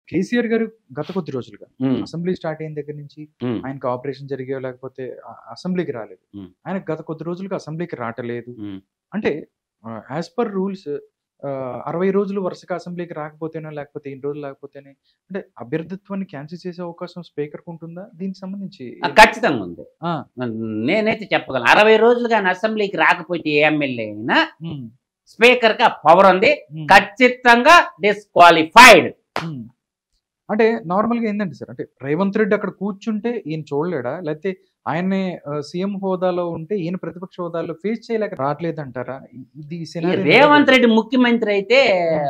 కేసీఆర్ గారు గత కొద్ది రోజులుగా ఉమ్, అసెంబ్లీ స్టార్ట్ అయిన దగ్గర నుంచి ఉమ్, ఆయనకు ఆపరేషన్ జరిగాయో లేకపోతే అసెంబ్లీకి రాలేదు. ఉమ్, ఆయన గత కొద్ది రోజులుగా అసెంబ్లీకి రావట్లేదు. ఉమ్. అంటే యాజ్ పర్ రూల్స్ 60 రోజులు వరుసగా అసెంబ్లీకి రాకపోతేనో లేకపోతే ఇన్ని రోజులు లేకపోతేనే అంటే అభ్యర్థిత్వాన్ని క్యాన్సిల్ చేసే అవకాశం స్పీకర్కి ఉంటుందా? దీనికి సంబంధించి ఖచ్చితంగా ఉంది. ఆ, నేనైతే చెప్పగలను 60 రోజులు కానీ అసెంబ్లీకి రాకపోతే ఏ ఎమ్మెల్యే అయినా ఉమ్, స్పీకర్ కి ఆ పవర్ ఉంది, ఉమ్, ఖచ్చితంగా డిస్క్వాలిఫైడ్. ఉమ్. అంటే నార్మల్గా ఏంటంటే సార్, అంటే రేవంత్ రెడ్డి అక్కడ కూర్చుంటే ఈయన చూడలేడా, లేకపోతే ఆయన్నే సీఎం హోదాలో ఉంటే ఈయన ప్రతిపక్ష హోదాలో ఫేస్ చేయలేక రావట్లేదంటారా? ఇది ఈ scenario రేవంత్ రెడ్డి ముఖ్యమంత్రి అయితే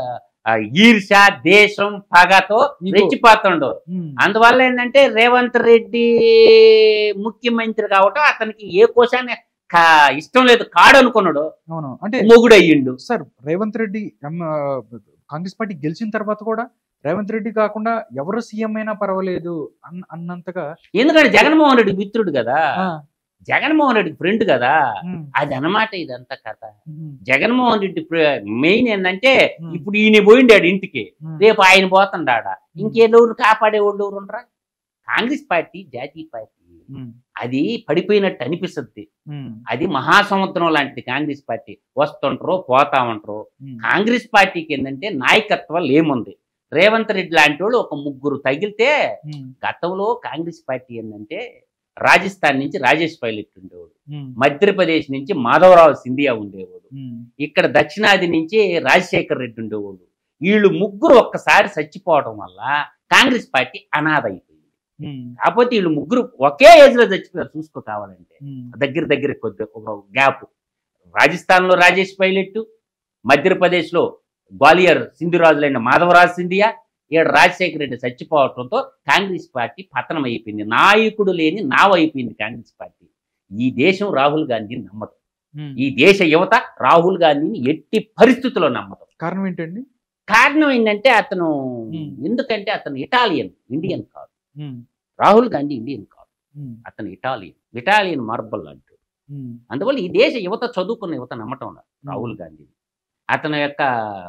ఈర్ష దేశం పగతో Ego. రెచ్చిపోతుండు. ఉమ్, అందువల్ల ఏంటంటే రేవంత్ రెడ్డి ముఖ్యమంత్రి కావటం అతనికి ఏ కోశాన్ని ఇష్టం లేదు, కాడు అనుకున్నాడు, అవును. అంటే మొగుడు అయ్యిండు. Sir Revanth Reddy Congress party గెలిచిన తర్వాత కూడా రేవంత్ రెడ్డి కాకుండా ఎవరు సీఎం అయినా పర్వాలేదు అన్నంతగా. ఎందుకంటే జగన్మోహన్ రెడ్డి మిత్రుడు కదా, ఆ, జగన్మోహన్ రెడ్డి ఫ్రెండ్ కదా, ఉమ్, అది అన్నమాట ఇదంతా కథ. ఉమ్, జగన్మోహన్ రెడ్డి మెయిన్ ఏంటంటే ఉమ్, ఇప్పుడు ఈయన పోయిండాడు ఇంటికి, ఉమ్, రేపు ఆయన పోతుండాడ, ఇంకెవరు కాపాడే వాళ్ళు ఎవరు ఉండరా? కాంగ్రెస్ పార్టీ జాతీయ పార్టీ, ఉమ్, అది పడిపోయినట్టు అనిపిస్తుంది. ఉమ్, అది మహాసముద్రం లాంటిది కాంగ్రెస్ పార్టీ, వస్తుంటారు పోతా ఉంటారు. ఉమ్, కాంగ్రెస్ పార్టీకి ఏంటంటే నాయకత్వం ఏముంది, రేవంత్ రెడ్డి లాంటి వాళ్ళు ఒక ముగ్గురు తగిలితే. ఉమ్, గతంలో కాంగ్రెస్ పార్టీ ఏంటంటే రాజస్థాన్ నుంచి రాజేష్ పైలట్ ఉండేవాడు, ఉమ్, మధ్యప్రదేశ్ నుంచి మాధవరావు సింధియా ఉండేవాడు, ఉమ్, ఇక్కడ దక్షిణాది నుంచి రాజశేఖర్ రెడ్డి ఉండేవాడు. వీళ్ళు ముగ్గురు ఒక్కసారి చచ్చిపోవడం వల్ల కాంగ్రెస్ పార్టీ అనాథ అయిపోయింది. ఉమ్, కాకపోతే వీళ్ళు ముగ్గురు ఒకే ఏజ్ లో చచ్చిపోయారు, చూసుకో కావాలంటే ఉమ్, దగ్గర దగ్గర కొద్ది ఒక గ్యాప్. రాజస్థాన్ లో రాజేష్ పైలట్, మధ్యప్రదేశ్ లో గ్వాలియర్ సింధురాజులైన మాధవరాజ్ సింధియా, ఇక్కడ రాజశేఖర రెడ్డి చచ్చిపోవడంతో కాంగ్రెస్ పార్టీ పతనం అయిపోయింది. నాయకుడు లేని నావైపోయింది కాంగ్రెస్ పార్టీ. ఈ దేశం రాహుల్ గాంధీని నమ్మదు, ఉమ్. ఈ దేశ యువత రాహుల్ గాంధీని ఎట్టి పరిస్థితుల్లో నమ్మదు. కారణం ఏంటండి? కారణం ఏంటంటే అతను ఉమ్. ఎందుకంటే అతను ఇటాలియన్, ఇండియన్ కాదు. ఉమ్, రాహుల్ గాంధీ ఇండియన్ కాదు, ఉమ్, అతను ఇటాలియన్ మార్బల్ అంటూ. ఉమ్, అందువల్ల ఈ దేశ యువత, చదువుకున్న యువత నమ్మటం లేదు రాహుల్ గాంధీ. అతని యొక్క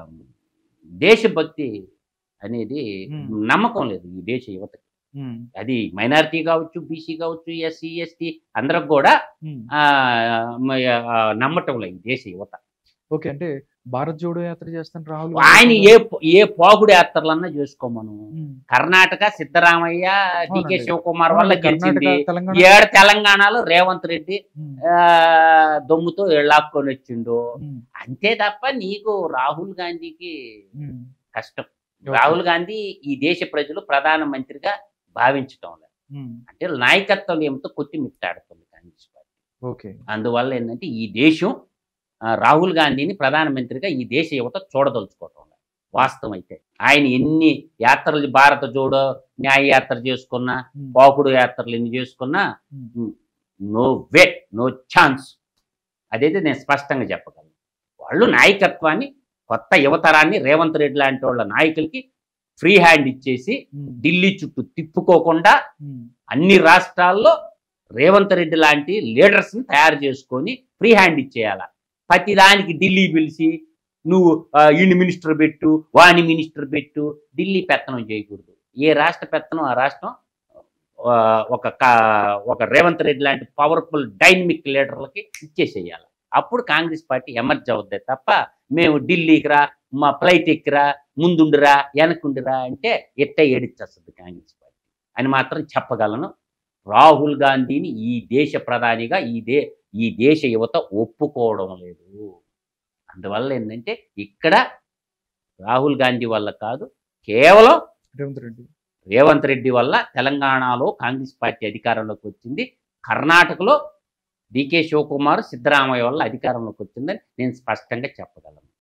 దేశభక్తి అనేది నమ్మకం లేదు ఈ దేశ యువతకి. ఉమ్, అది మైనారిటీ కావచ్చు, బీసీ కావచ్చు, ఎస్సీ ఎస్టీ అందరికి కూడా ఉమ్. నమ్మటం లేదు ఈ దేశ యువత. ఓకే, అంటే భారత్ జోడో యాత్ర చేస్తాను రాహుల్ ఆయన ఏ పోగుడు యాత్రలన్నా చేసుకోమను. ఉమ్, కర్ణాటక సిద్ధరామయ్య, డికే అవునండి. శివకుమార్ వల్ల అవునండి, కర్ణాటక, గెలిచింది. తెలంగాణ. ఏడు తెలంగాణలో రేవంత్ రెడ్డి ఉమ్, దొమ్ముతో లాక్కొని వచ్చిండు. ఉమ్, అంతే తప్ప నీకు రాహుల్ గాంధీకి ఉమ్, కష్టం. ఓకే. రాహుల్ గాంధీ ఈ దేశ ప్రజలు ప్రధానమంత్రిగా భావించటం లేదు. ఉమ్, అంటే నాయకత్వం ఏమిటో కొట్టిమిట్టాడుతుంది కాంగ్రెస్ పార్టీ. ఓకే. అందువల్ల ఏంటంటే ఈ దేశం రాహుల్ గాంధీని ప్రధానమంత్రిగా ఈ దేశ యువత చూడదలుచుకోవటం లేదు. వాస్తవం అయితే ఆయన ఎన్ని యాత్రలు, భారత జోడో న్యాయ యాత్ర చేసుకున్నా, ఉమ్, పోకుడు యాత్రలు ఎన్ని చేసుకున్నా um, no way, no chance. అదైతే నేను స్పష్టంగా చెప్పగలను. వాళ్ళు నాయకత్వాన్ని, కొత్త యువతరాన్ని రేవంత్ రెడ్డి లాంటి వాళ్ళ నాయకులకి ఫ్రీ హ్యాండ్ ఇచ్చేసి ఉమ్, ఢిల్లీ చుట్టూ తిప్పుకోకుండా ఉమ్, అన్ని రాష్ట్రాల్లో రేవంత్ రెడ్డి లాంటి లీడర్స్ని తయారు చేసుకొని ఫ్రీ హ్యాండ్ ఇచ్చేయాల. ప్రతి దానికి ఢిల్లీ పిలిచి నువ్వు ఈయన మినిస్టర్ పెట్టు, వాణి మినిస్టర్ పెట్టు, ఢిల్లీ పెత్తనం చేయకూడదు. ఏ రాష్ట్ర పెత్తనం ఆ రాష్ట్రం ఒక రేవంత్ రెడ్డి లాంటి పవర్ఫుల్ డైనమిక్ లీడర్లకి ఇచ్చేసేయాలి. అప్పుడు కాంగ్రెస్ పార్టీ ఎమర్జ్ అవుద్ది తప్ప మేము ఢిల్లీకి రా, మా ఫ్లైట్ ఎక్కిరా, ముందుండిరా, వెనకుండిరా అంటే ఎట్టే ఏడిచ్చేస్తుంది కాంగ్రెస్ పార్టీ అని మాత్రం చెప్పగలను. రాహుల్ గాంధీని ఈ దేశ ప్రధానిగా ఈ దేశ యువత ఒప్పుకోవడం లేదు. అందువల్ల ఏంటంటే ఇక్కడ రాహుల్ గాంధీ వల్ల కాదు, కేవలం రేవంత్ రెడ్డి వల్ల తెలంగాణలో కాంగ్రెస్ పార్టీ అధికారంలోకి వచ్చింది. కర్ణాటకలో డికే శివకుమార్, సిద్ధరామయ్య వల్ల అధికారంలోకి వచ్చిందని నేను స్పష్టంగా చెప్పగలను.